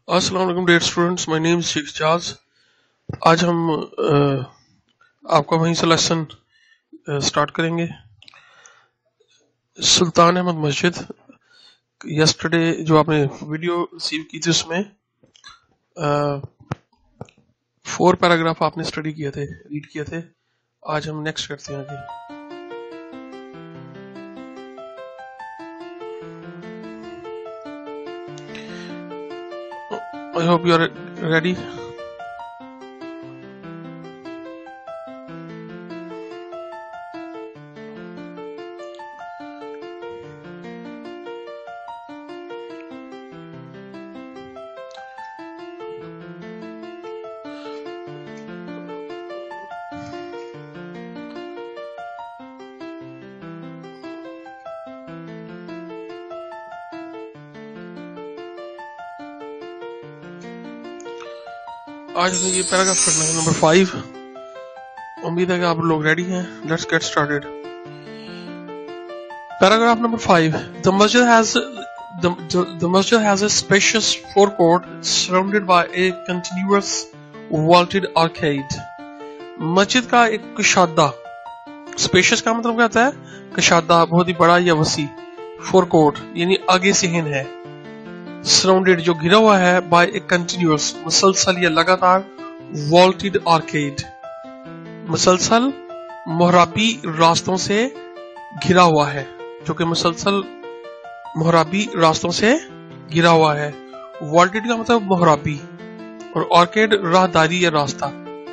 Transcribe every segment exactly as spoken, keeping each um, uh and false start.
अस्सलाम वालेकुम dear students, my name is Sheikh Jaaz. आज हम uh, आपका वहीं से लेसन स्टार्ट करेंगे। सुल्तान अहमद मस्जिद। यस्टरडे जो आपने वीडियो रिसीव की थी उसमें फोर uh, पैराग्राफ आपने स्टडी किए थे, रीड किए थे। आज हम नेक्स्ट करते हैं आगे। I hope you are ready. आज हमें ये पैराग्राफ पढ़ना है, नंबर फाइव। उम्मीद है कि आप लोग रेडी हैं। Let's get started. Paragraph number five. The masjid has the masjid has a spacious forecourt surrounded by a continuous vaulted arcade. मस्जिद का एक कुशादा, स्पेशियस का मतलब क्या होता है? कुशादा, बहुत ही बड़ा या वसी। forecourt यानी आगे से हिन है। सराउंडेड जो घिरा हुआ है, बाय ए कंटिन्यूअस मुसलसल या लगातार, वॉल्टेड आर्केड मुसलसल मोहराबी रास्तों से घिरा हुआ है, जो कि मुसलसल मोहराबी रास्तों से घिरा हुआ है। वॉल्टेड का मतलब मोहराबी और आर्केड राहदारी या रास्ता।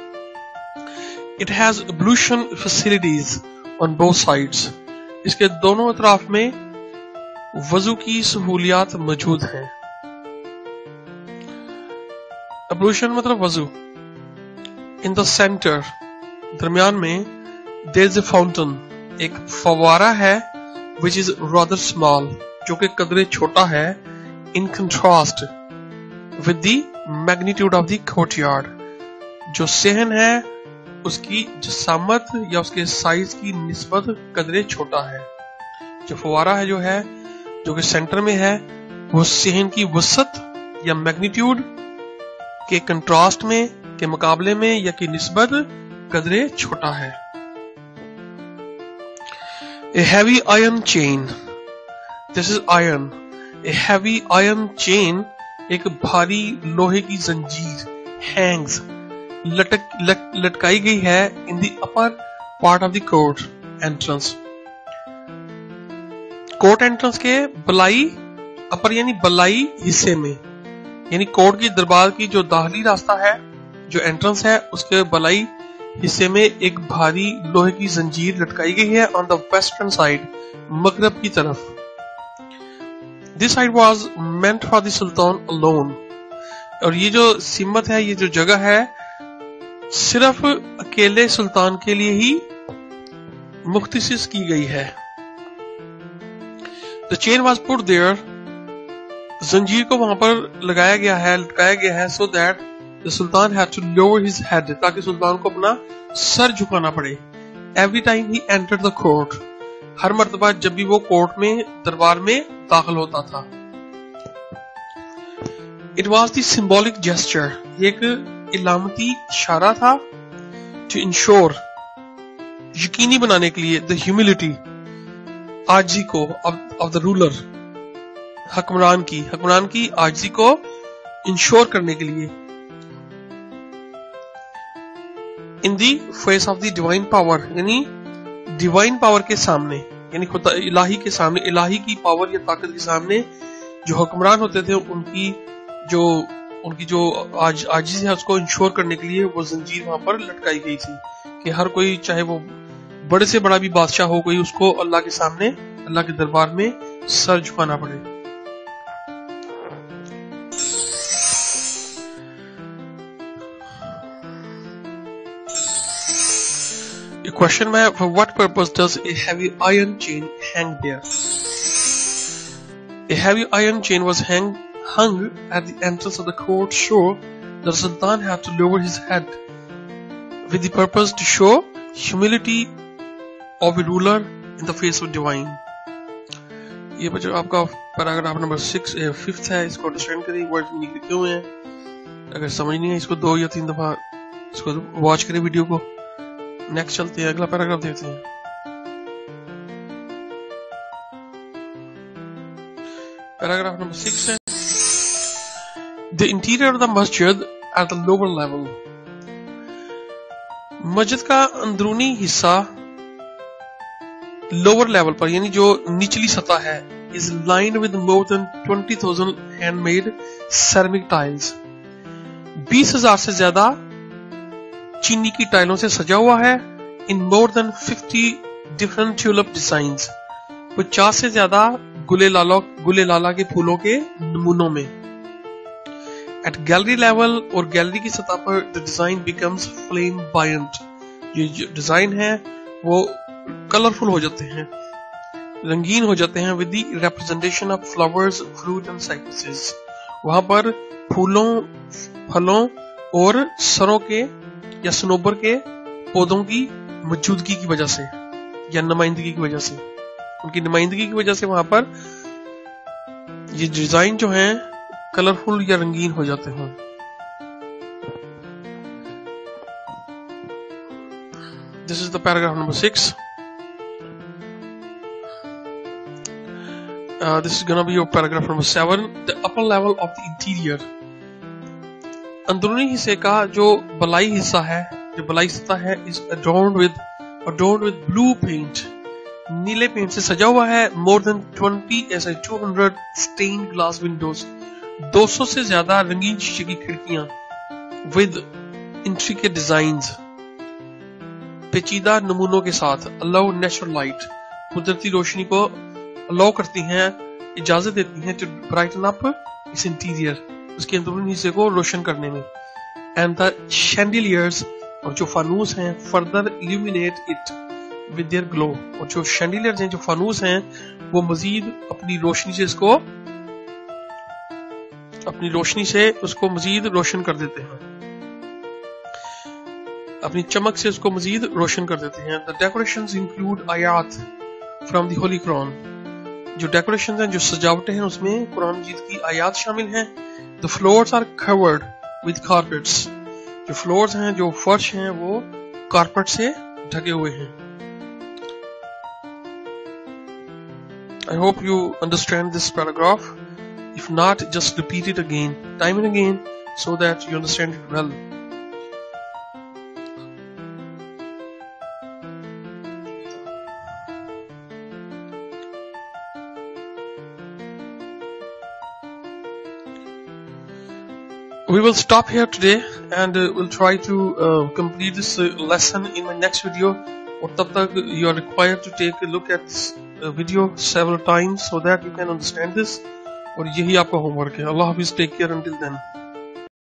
It has ablution facilities on both sides. इसके दोनों अतराफ में वजू की सहूलियात मौजूद हैं। एब्लूशन मतलब वजू। इन द सेंटर, दरमियान में, देयर इज अ फाउंटेन, एक फवारा है, विच इज रादर स्मॉल, जो कि कदरे छोटा है, in contrast with the magnitude of the courtyard. जो सहन है उसकी जसामत या उसके साइज की निस्बत कदरे छोटा है। जो फवारा है जो है जो कि सेंटर में है, वो सहन की वसत या मैग्नीट्यूड के कंट्रास्ट में, के मुकाबले में या की निस्बत कदरे छोटा है। A heavy iron chain, this is iron, a heavy iron chain, एक भारी लोहे की जंजीर, hangs, लटक लट, लटकाई गई है, in the upper part of the court entrance, court entrance के बलाई, अपर यानी बलाई हिस्से में, यानी कोर्ट की दरबार की जो दाखिली रास्ता है, जो एंट्रेंस है, उसके बलाई हिस्से में एक भारी लोहे की जंजीर लटकाई गई है, ऑन द वेस्टर्न साइड, मगरब की तरफ। This side was meant for the sultan alone. और ये जो सिमत है, ये जो जगह है, सिर्फ अकेले सुल्तान के लिए ही मुख्तसिस की गई है। The chain was put there, जंजीर को वहां पर लगाया गया है, लटकाया गया है, so that the sultan had to lower his head, ताकि सुल्तान को अपना सर झुकाना पड़े। Every time he entered the court, हर मर्तबा जब भी वो कोर्ट में, दरबार में दाखिल होता था। It was the symbolic gesture, एक इलामती इशारा था, to ensure, यकीनी बनाने के लिए, the humility, आजी को, ऑफ द रूलर, हकमरान की, हकमरान की आजी को इंश्योर करने के लिए, in the face of the divine power, यानी डिवाइन पावर के सामने, यानी खुदा इलाही के सामने, इलाही की पावर या ताकत के सामने जो हुक्मरान होते थे, उनकी जो उनकी जो आज आजी है, उसको इंश्योर करने के लिए वो जंजीर वहां पर लटकाई गई थी, कि हर कोई, चाहे वो बड़े से बड़ा भी बादशाह हो कोई, उसको अल्लाह के सामने, अल्लाह के दरबार में सर झुकाना पड़े। क्वेश्चन में, for what purpose does a heavy iron chain hang there? A heavy iron chain was hang, hung at the entrance of the court, show that the Sultan had to lower his head with the purpose to show humility of a ruler in the face of divine। ये बच्चों आपका paragraph number six fifth है, इसको understand करें, word meaning लिखे हुए हैं। अगर समझ नहीं है इसको दो या तीन दफा इसको वॉच करें वीडियो को। नेक्स्ट चलते हैं, अगला पैराग्राफ देखते हैं। पैराग्राफ नंबर सिक्स है, the interior of the masjid at the lower level. मस्जिद का अंदरूनी हिस्सा लोअर लेवल पर यानी जो निचली सतह है is lined with more than twenty thousand handmade ceramic tiles। बीस हजार से ज्यादा चीनी की टाइलों से सजा हुआ है। in more than fifty different tulip designs, पचास से ज्यादा गुले लाला गुले लाला के फूलों के नमूनों में। at gallery level और गैलरी की सतह पर the design becomes flamboyant। ये जो डिजाइन है वो कलरफुल हो जाते हैं, रंगीन हो जाते हैं। With the representation of flowers, fruit and citruses. वहां पर फूलों, फलों और सरों के या सनोबर के पौधों की मौजूदगी की वजह से या नुमाइंदगी की वजह से, उनकी नुमाइंदगी की वजह से वहां पर ये डिजाइन जो है कलरफुल या रंगीन हो जाते हैं। This is the paragraph number six. Uh, this is gonna be your paragraph number seven. The upper level of the interior, अंदरूनी हिस्से का जो बलाई हिस्सा है, जो बलाई सतह है, is adorned with adorned with blue paint, नीले पेंट से सजा हुआ है। more than twenty ऐसे two hundred stained glass windows, दो सौ से ज्यादा रंगीन शीशे की खिड़कियां। with intricate designs, पेचीदा नमूनों के साथ। allow natural light, कुदरती रोशनी को अलाउ करती हैं, इजाजत देती हैं, to brighten up its interior, उसके अंदरूनी हिस्से को रोशन करने में। एंड द शैंडिलियर्स, और जो फानूस हैं, further illuminate it with their glow, और जो शैंडिलियर्स हैं, जो फानूस हैं, वो मजीद अपनी रोशनी से इसको अपनी रोशनी से उसको मजीद रोशन कर देते हैं, अपनी चमक से उसको मजीद रोशन कर देते हैं। द डेकोरेशंस इंक्लूड आयात फ्रॉम द होली कुरान, जो डेकोरेशन हैं, जो सजावटें हैं, उसमें कुरान मजीद की आयात शामिल हैं। The floors are covered with carpets, जो फ्लोर्स हैं, जो फर्श हैं, वो कारपेट से ढके हुए हैं। I hope you understand this paragraph. If not, just repeat it again, time and again, so that you understand it well. We will stop here today and uh, we'll try to uh, complete this uh, lesson in my next video. और तब तक you are required to take a look at this uh, video several times so that you can understand this. और यही आपका homework है। Allah Hafiz, take care until then.